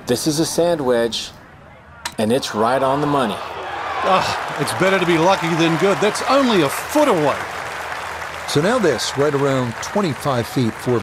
This is a sand wedge, and it's right on the money. It's better to be lucky than good. That's only a foot away. So now this, right around 25 feet for